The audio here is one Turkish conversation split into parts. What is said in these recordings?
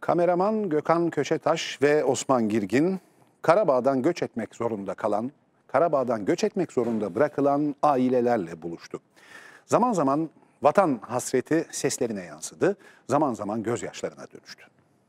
Kameraman Gökhan Köçetaş ve Osman Girgin, Karabağ'dan göç etmek zorunda bırakılan ailelerle buluştu. Zaman zaman vatan hasreti seslerine yansıdı, zaman zaman gözyaşlarına dönüştü.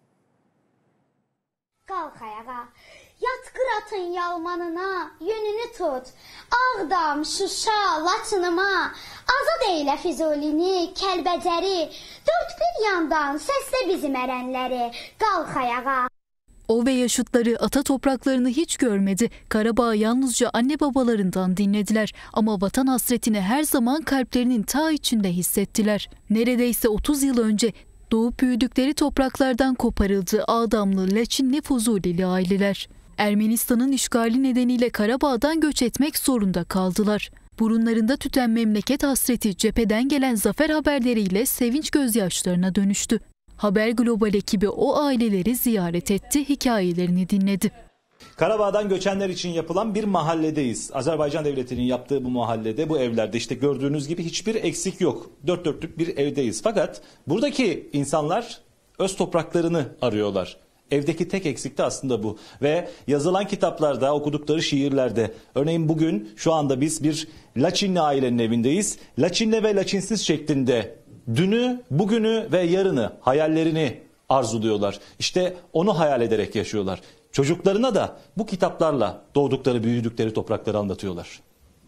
Kalk ayağa, yat Qıratın yalmanına, yönünü tut. Ağdam, Şuşa, Laçınıma, azad eylə Füzulini, Kəlbəcəri, dörd bir yandan səslə bizim ərənləri, qalx ayağa. O ve yaşıtları ata topraklarını hiç görmedi. Karabağ yalnızca anne babalarından dinlediler. Ama vatan hasretini her zaman kalplerinin ta içinde hissettiler. Neredeyse 30 yıl önce doğup büyüdükleri topraklardan koparıldı Ağdamlı, Laçinli, Fuzulili aileler. Ermenistan'ın işgali nedeniyle Karabağ'dan göç etmek zorunda kaldılar. Burunlarında tüten memleket hasreti cepheden gelen zafer haberleriyle sevinç gözyaşlarına dönüştü. Haber Global ekibi o aileleri ziyaret etti, hikayelerini dinledi. Karabağ'dan göçenler için yapılan bir mahalledeyiz. Azerbaycan Devleti'nin yaptığı bu mahallede, bu evlerde işte gördüğünüz gibi hiçbir eksik yok. Dört dörtlük bir evdeyiz. Fakat buradaki insanlar öz topraklarını arıyorlar. Evdeki tek eksik de aslında bu. Ve yazılan kitaplarda, okudukları şiirlerde, örneğin bugün şu anda biz bir Laçinli ailenin evindeyiz. Laçinli ve Laçinsiz şeklinde dünü, bugünü ve yarını, hayallerini arzuluyorlar. İşte onu hayal ederek yaşıyorlar. Çocuklarına da bu kitaplarla doğdukları, büyüdükleri toprakları anlatıyorlar.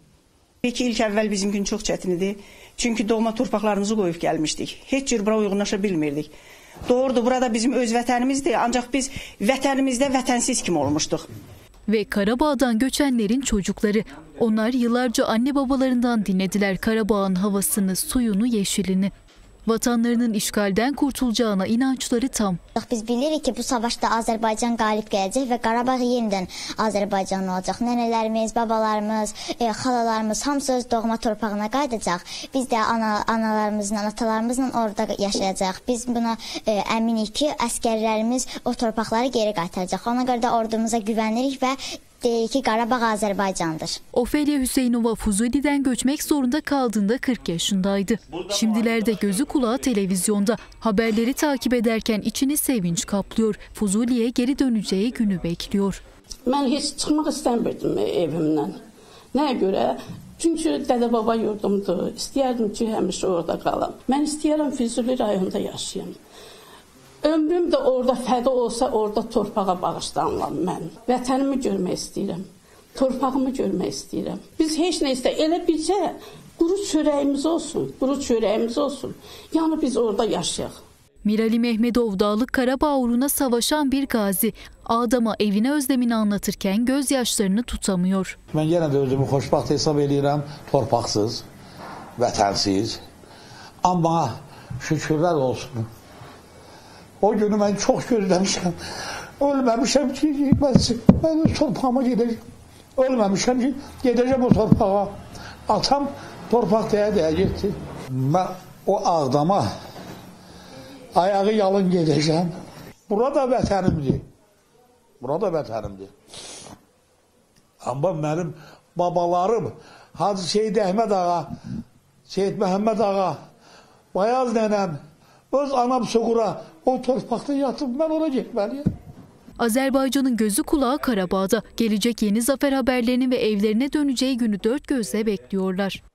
Peki ilk əvvəl bizim gün çox çətin idi. Çünki doğma torpaqlarımızı qoyub gəlmişdik. Heç cür bura uyğunlaşa bilmirdik. Doğrudur, burada bizim öz vətənimizdir. Ancaq biz vətənimizdə vətənsiz kim olmuşduq. Ve Karabağ'dan göçenlerin çocukları. Onlar yıllarca anne babalarından dinlediler Karabağ'ın havasını, suyunu, yeşilini. Vatanlarının işgalden kurtulacağına inançları tam. Biz bilirik ki bu savaşda Azərbaycan qalib gələcək və Qarabağ yenidən Azərbaycan olacaq. Nənələrimiz, babalarımız, xalalarımız hamısı öz doğma torpağına qayıdacaq. Biz də analarımızla, atalarımızla orada yaşayacaq. Biz buna əminik ki, əskərlərimiz o torpaqları geri qaytaracaq. Ona görə də ordumuza güvənirik və deyir ki Qarabağ Azərbaycandır. Ofelia Hüseyinova Fuzuli'den göçmek zorunda kaldığında 40 yaşındaydı. Şimdilerde gözü kulağı televizyonda. Haberleri takip ederken içini sevinç kaplıyor. Fuzuli'ye geri döneceği günü bekliyor. Ben hiç çıkmak istemirdim evimden. Neye göre? Çünkü dede baba yurdumdu. İstiyerdim ki həmişə orada qalam. Ben istəyirəm Füzuli rayonunda yaşayayım. Ömrüm de orada fəda olsa orada torpağa bağışlanıram mən. Vətənimi görmək istəyirəm. Torpağımı görmək istəyirəm. Biz heç nə istəyir. Elə bircə quru çörəyimiz olsun. Quru çörəyimiz olsun. Yani biz orada yaşayaq. Mirali Mehmedov Dağlık Karabağ uğruna savaşan bir gazi. Ağdam'a evine özlemini anlatırken gözyaşlarını tutamıyor. Ben yine de özümü xoşbaxt hesab edirəm. Torpaqsız, vətənsiz. Ama şükürlər olsun. O günü ben çok gözlemişim. Ölmemişim ki ben torpağıma gideceğim. Ölmemişim ki gideceğim o torpağa. Atam torpak diye gitti. Ben o Ağdam'a ayağı yalın gideceğim. Burada vətənimdir. Burada vətənimdir. Ama benim babalarım Hacı Seyid Əhməd Ağa, Seyid Məhəmməd Ağa, Bayaz nənəm, öz anam Suğura o torpakta yatıp ben ona gitmeliyim. Azerbaycan'ın gözü kulağı Karabağ'da. Gelecek yeni zafer haberlerini ve evlerine döneceği günü dört gözle bekliyorlar.